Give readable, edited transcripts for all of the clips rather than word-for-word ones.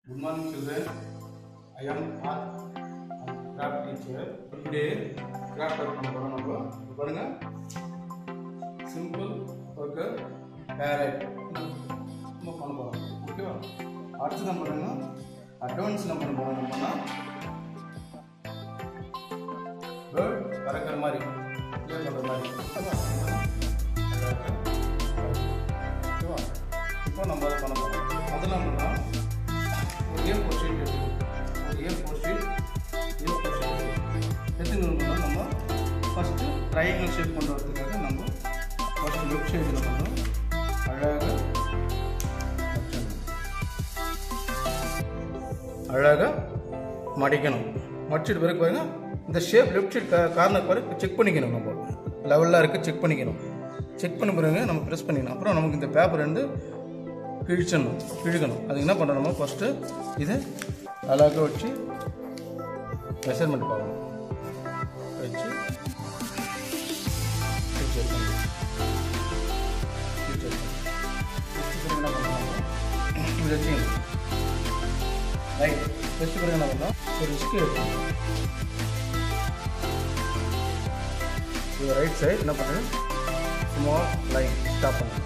Good morning, children. I am art and craft teacher. Today, craft work பண்ண simple work parrot நம்ம பண்ண போறோம். ஓகேவா? அடுத்து நம்ம பண்ணனும் அட்வான்ஸ் நம்ம பண்ணனும்னா bird பறக்கிற மாதிரி ப்ளே பண்ற மாதிரி. ஓகேவா? ஓகேவா? இப்போ நம்ம அத பண்ண போறோம். முதல்ல நம்ம A4 sheet A4 sheet எடுத்துக்கணும்னா நம்ம ஃபர்ஸ்ட் ட்ரையாங்கிள் ஷேப் கொண்டு வரதுக்காக நம்ம ஃபர்ஸ்ட் லெஃப்ட் சைடுல பண்ணோம் அழகா மடிக்கணும். மடிச்சிட்டு பிறகு பாருங்க இந்த ஷேப் லெஃப்ட் சைடு கார்னர் பாருங்க செக் பண்ணிக்கணும். நம்ம லெவலில் இருக்குது செக் பண்ணிக்கணும். செக் பண்ண பிறகு நம்ம ப்ரெஸ் பண்ணிக்கணும். அப்புறம் நமக்கு இந்த பேப்பர் வந்து கிழிக்கணும். அதுக்கு என்ன பண்ணுறோம், ஃபஸ்ட்டு இதை அழகாக வச்சு மெஷர்மெண்ட் பார்க்கணும். வச்சு என்ன பண்ணணும், இப்படி வச்சுக்கணும். ரைட் வச்சு பிறகு என்ன பண்ணோம், ஒரு ஸ்கேல் எடுத்துக்கணும். இது ரைட் சைடு என்ன பண்ணுறேன், ஸ்மால் லைன் ஸ்டாப் பண்ணணும்.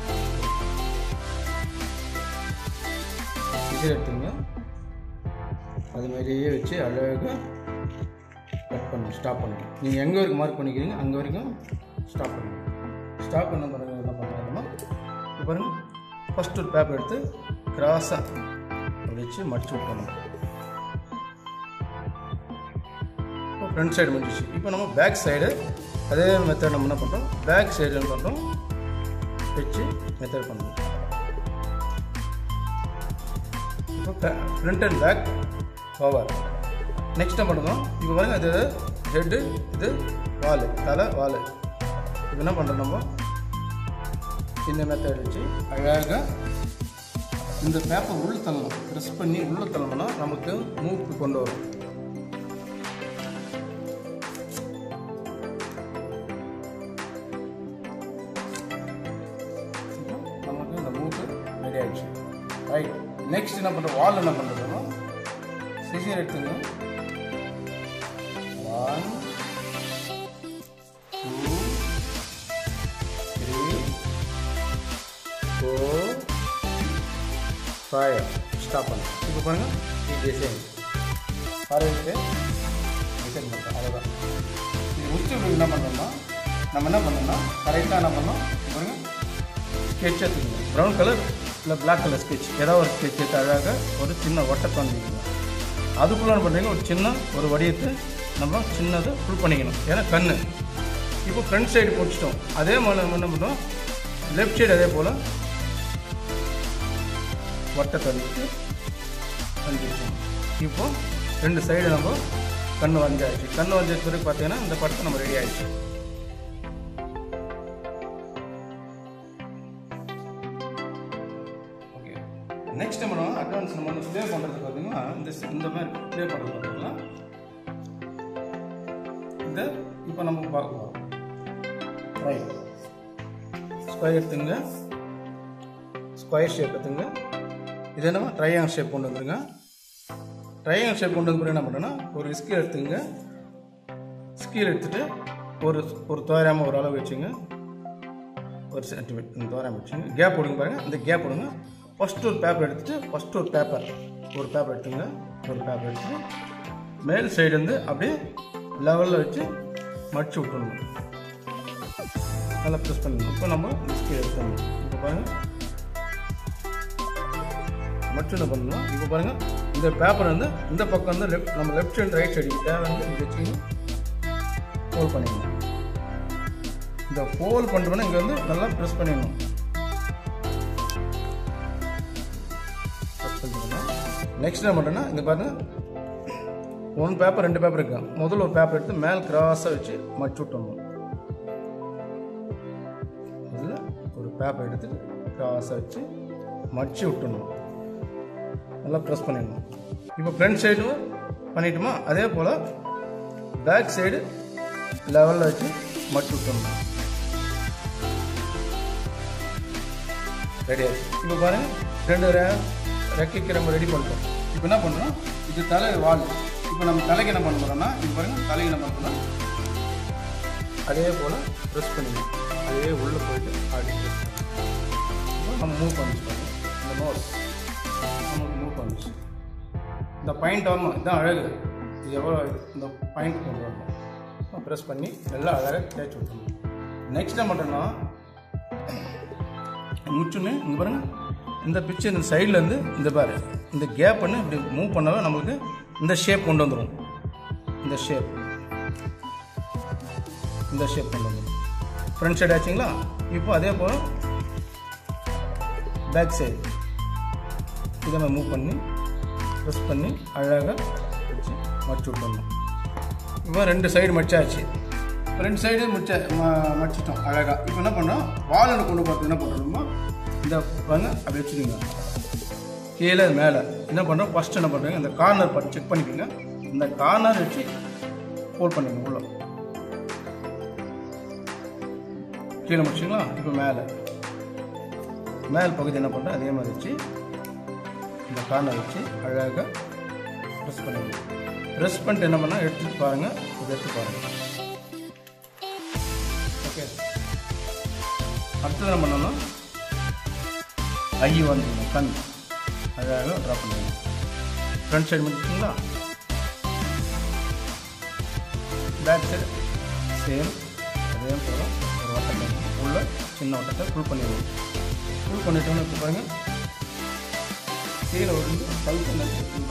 எடுத்துங்க. அது மாதிரியே வச்சு அழகாக கட் பண்ணணும். ஸ்டாப் பண்ணணும். நீங்கள் எங்கே வரைக்கும் மார்க் பண்ணிக்கிறீங்க அங்கே வரைக்கும் ஸ்டாப் பண்ணணும். ஸ்டாப் பண்ண பிறகு என்ன பண்ணுறோம்னா இப்போ பாருங்கள் ஃபஸ்ட்டு ஒரு பேப்பர் எடுத்து கிராஸாக அப்படி வச்சு மடிச்சு விட்டணும். இப்போ ஃப்ரண்ட் சைடு முடிஞ்சிச்சு. இப்போ நம்ம பேக் சைடு அதே மெத்தட் நம்ம என்ன பண்ணுறோம், பேக் சைடு என்ன பண்ணுறோம் வச்சு மெத்தட் பண்ணுறோம். இப்போ front and back over. Next என்ன பண்ணுறோம், இப்போ பாருங்கள் இது ஹெட்டு, இது வால், தலை வால். இப்போ என்ன பண்ணுறோம், நம்ம இந்த மெத்தட் வச்சு அழகாக இந்த பேப்பர் உள்ள தள்ளணும். ப்ரெஸ் பண்ணி உள்ள தள்ளணும்னா நமக்கு மூக்கு கொண்டு வரும். நமக்கு இந்த மூக்கு ரெடி ஆகிடுச்சு. ரைட். நெக்ஸ்ட் என்ன பண்ணுறோம், வால் என்ன பண்ணுறோம், சிசர் எடுத்துங்க. 1 2 3 4 5 ஸ்டாப் பண்ணு. இப்போ பாருங்க இது டிசைன் ஆரம்பிச்சு டிசைன் பண்ணுறோம். அவ்வளோதான். இது முடிச்சு என்ன பண்ணுறோம்னா நம்ம என்ன பண்ணோம்னா கரெக்டாக என்ன பண்ணோம், பாருங்க ஸ்கெட்ச் எடுத்துக்கணும். ப்ரௌன் கலர் இல்லை பிளாக் கலர் ஸ்கெட்ச், ஏதாவது ஒரு ஸ்கெட்ச் எடுத்து அழகாக ஒரு சின்ன வட்டத்தை வந்துக்கணும். அதுக்குள்ளே பண்ணுறீங்க ஒரு சின்ன ஒரு வடிவத்தை நம்ம சின்னதை ஃபுல் பண்ணிக்கணும். ஏன்னா கண்ணு. இப்போ ஃப்ரண்ட் சைடு முடிச்சிட்டோம். அதே மாதிரி நம்ம என்ன பண்ணுறோம், லெஃப்ட் சைடு அதே போல் வட்டத்தை வந்துட்டு வந்துருக்கணும். இப்போ ரெண்டு சைடு நம்ம கண்ணு வந்தாச்சு. கண்ணு வந்த பிறகு பார்த்தீங்கன்னா இந்த படத்தை நம்ம ரெடி ஆகிடுச்சு. நெக்ஸ்ட் நம்ம அட்வான்ஸ் நம்ம வந்து ப்ளே பண்ணுறது பார்த்தீங்கன்னா இந்த மாதிரி ப்ளே பண்ணுறது பார்த்தீங்கன்னா இந்த இப்போ நம்ம பார்க்க போகிறோம். ரைட். ஸ்கொயர் எடுத்துங்க, ஸ்கொயர் ஷேப் எடுத்துங்க. இது என்னமா ட்ரையாங்கிள் ஷேப் கொண்டு வந்துருங்க. ட்ரையாங்கிள் ஷேப் கொண்டு வந்து என்ன பண்ணுறோன்னா ஒரு ஸ்கேல் எடுத்துங்க. ஸ்கேல் எடுத்துகிட்டு ஒரு தோராயமாக ஒரு அளவு வச்சுங்க. ஒரு சென்டிமீட்டர் தோராயம் வச்சுங்க. கேப் விடுங்க பாருங்கள். இந்த கேப் விடுங்க. ஃபஸ்ட்டு ஒரு பேப்பர் எடுத்துகிட்டு ஒரு பேப்பர் எடுத்துங்க. ஒரு பேப்பர் எடுத்துட்டு மேல் சைடு வந்து அப்படியே லெவலில் வச்சு மடிச்சு விட்டுணும். நல்லா ப்ரெஸ் பண்ணணும். இப்போ நம்ம ஸ்கேல் எடுத்துடணும். இப்போ பாருங்கள் மடிச்சு என்ன பண்ணணும். இப்போ பாருங்கள் இந்த பேப்பர் வந்து இந்த பக்கம் வந்து நம்ம லெஃப்ட் சைடு ரைட் சைடு தேவை வந்து இங்கே வச்சு ஃபோல்ட் பண்ணிக்கணும். இந்த ஃபோல்ட் பண்ணுறோன்னா இங்கே வந்து நல்லா ப்ரெஸ் பண்ணிடணும். நெக்ஸ்ட் என்ன பண்ணுறேன்னா இங்கே பாருங்கள் ஒன் பேப்பர் 2 பேப்பர் இருக்கு. முதல்ல ஒரு பேப்பர் எடுத்து மேல் கிராஸாக வச்சு மடிச்சு விட்டணும். இதில் ஒரு பேப்பர் எடுத்து கிராஸாக வச்சு மடிச்சு விட்டணும். நல்லா ப்ரெஸ் பண்ணிடணும். இப்போ ஃப்ரண்ட் சைடு பண்ணிட்டோமா, அதே போல் பேக் சைடு லெவலில் வச்சு மடிச்சு விட்டணும். ரெடி ஆகிடுச்சு. இப்போ பாருங்கள் ரெண்டு ரெக்கைக்கு நம்ம ரெடி பண்ணிட்டோம். இப்போ என்ன பண்ணுறோம், இது தலை வால். இப்போ நம்ம தலைக்கு என்ன பண்ண போகிறோம்னா, இது பாருங்கள், தலைக்கு என்ன பண்ணுறோம்னா அதே போல் ப்ரெஸ் பண்ணிக்கணும். அதே உள்ளே போயிட்டு அப்படி ப்ரெஸ் பண்ணி நம்ம மூவ் பண்ணிச்சு பாருங்கள். இந்த நோஸ் நமக்கு மூவ் பண்ணிச்சு. இந்த பாயிண்ட் வரணும், இதுதான் அழகு. இது எவ்வளோ இந்த பாயிண்ட் கொண்டு வரணும். ப்ரெஸ் பண்ணி நல்லா அழகாக தேய்ச்சி விட்டுருணும். நெக்ஸ்ட் என்ன பண்ணுறோன்னா, முச்சுன்னு இங்கே பாருங்கள், இந்த பிக்சர் இந்த சைட்லேருந்து இந்த பாரு இந்த கேப் பண்ணி இப்படி மூவ் பண்ணாவே நம்மளுக்கு இந்த ஷேப் கொண்டு வந்துடும். இந்த ஷேப் கொண்டு வந்துடும். ஃப்ரண்ட் சைடு ஆச்சுங்களா. இப்போ அதே போல் பேக் சைடு இதை நம்ம மூவ் பண்ணி ப்ரெஸ் பண்ணி அழகாக வச்சு மடிச்சு விட்டுடணும். இப்போ 2 சைடு மடிச்சாச்சு. 2 சைடு மடிச்சிட்டோம் அழகாக. இப்போ என்ன பண்ணோம், வாலில் கொண்டு பார்த்து என்ன பண்ணுறோமோ இந்த பாருங்க அப்படி வச்சுக்கோங்க. கீழே மேலே என்ன பண்ணுறோம், ஃபஸ்ட்டு என்ன பண்ணுறீங்க, இந்த கார்னர் பார்த்து செக் பண்ணிக்கோங்க. இந்த கார்னர் வச்சு ஹோல்ட் பண்ணிக்கோங்க. உள்ள கீழே முடிச்சிங்களா. இப்போ மேல் பகுதி என்ன பண்ணுறோம், அதே மாதிரி வச்சு இந்த கார்னர் வச்சு அழகாக ப்ரெஸ் பண்ணிக்கோங்க. ப்ரெஸ் பண்ணிட்டு என்ன பண்ணால் எடுத்துட்டு பாருங்கள், இதை எடுத்து பாருங்கள். ஓகே, அடுத்தது என்ன பண்ணோம்னா ஐ வந்துங்க, கண் அழகாக ட்ரா பண்ணுங்க. ஃப்ரண்ட் சைடு முடிச்சிங்களா. பேக் சைடு சேம் அதே போல் ஒரு வட்டத்தை உள்ள சின்ன வட்டத்தை ஃபுல் பண்ணிடுவோம். ஃபுல் பண்ணிட்டோம்னு இப்போ பாருங்கள், கீழே ஒரு கழுத்து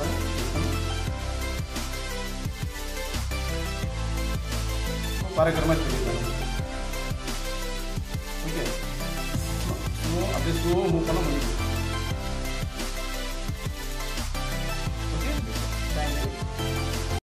பறக்கிற மாதிரி தெரியும். ஓகே, அப்படியே ஸ்லோவாக மூவ் பண்ண